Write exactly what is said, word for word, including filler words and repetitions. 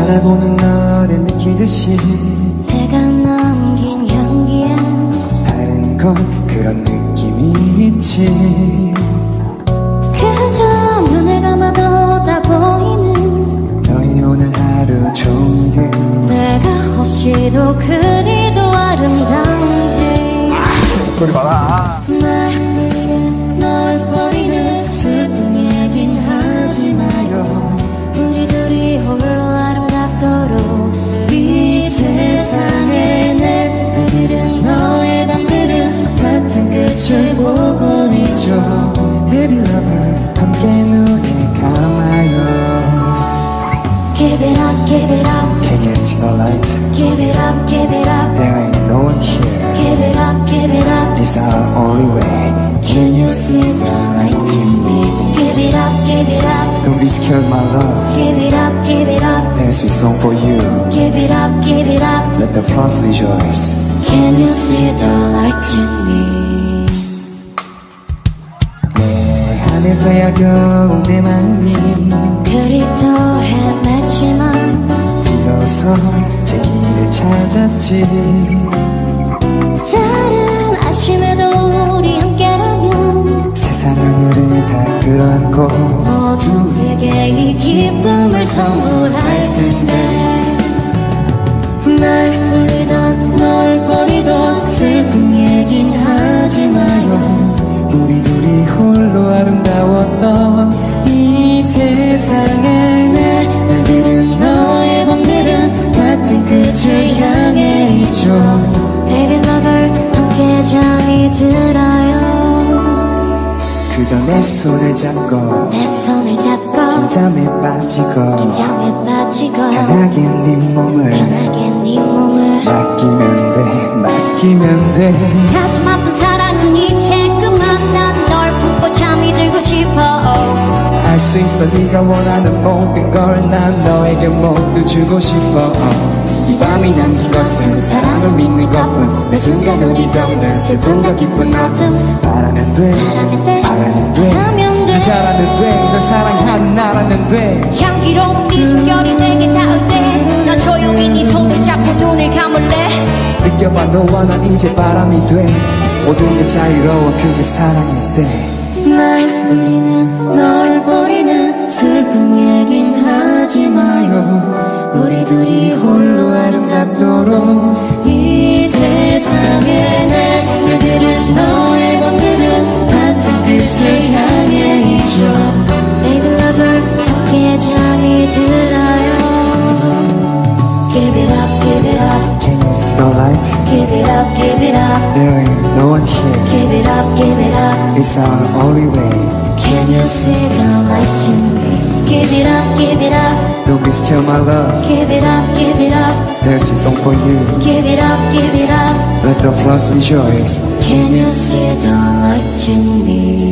바라보는 너를 느끼듯이 내가 남긴 향기엔 다른 건 그런 느낌이 있지. 그저 눈을 감아도 다 보이는 너의 오늘 하루 종일은 내가 없이도 그리도 아름다운지. 소리 봐라. 날 버리는 널 버리는 슬픈 얘긴 하지 마요. 우리 둘이 홀로 아름답도록 이 세상에 내 날들은 너의 밤들은 같은 끝을 보고 있죠. Baby lover 함께 눈을 감아요. Give it up, give it up, Can you see the light? give it up, give it up, There ain't no one here. give it up, give it up. It's our only way. Can you see the light in me? Give it up, give it up, Don't be scared my love. give it up, give it up, There's a sweet song for you. give it up, give it up. Let the frost rejoice. Can you see the light in me? 안에서야 겨우 내 마음이 그리 또 헤맸지만 비로소 제 길을 찾았지. 다른 아침에도 우리 함께라면 세상 하늘을 다 끌어안고 모두에게 이 기쁨을 선물할 텐데. 날 버리던 널 버리던 슬픈 얘긴 하지 마요. 우리 둘이 홀로 아름다웠던 이 세상에 내 날들은 너의 밤들은 같은 끝을 향해 있죠. Baby lover 함께 잠이 들어요. 그저 내 손을 잡고 내 손을 잡고 긴장에 빠지고 긴장에 빠지고 편하게 네 몸을 편하게 네 몸을 맡기면 돼 맡기면 돼. 가슴 아픈 사랑은 이제 그만. 난 널 품고 잠이 들고 싶어. 알 수 있어 네가 원하는 모든 걸 난 너에게 모두 주고 싶어. 이 밤이 남긴 것은 사랑을 믿는 것뿐. 매 순간 우리 덮는 슬픔과 기쁜 어둠. 바라면 돼 바라면 돼 바라면 돼 바라면 돼 그자라면 돼널 사랑하는 나라면 돼. 향기로운 네 숨결이 내게 닿을 때 난 조용히 네 손을 잡고 눈을 감을래. 느껴봐 너와 난 이제 바람이 돼. 모든 게 자유로워 그게 사랑인데. 날 울리는 널 버리는 슬픈 얘긴 하지 마요. 우리 둘이 홀로 아름답도록 이 세상에 내 날들은 너의 밤들은 같은 끝을 향해 있죠. Baby lover 함께 잠이 들어요. Give it up, give it up, Can you see the light? give it up, give it up, There ain't no one here. give it up, give it up. It's our only way. Can you see the light in me? Give it up, give it up, Don't be scared my love. give it up, give it up, There's a song for you. give it up, give it up. Let the frost rejoice. Can you see the light in me?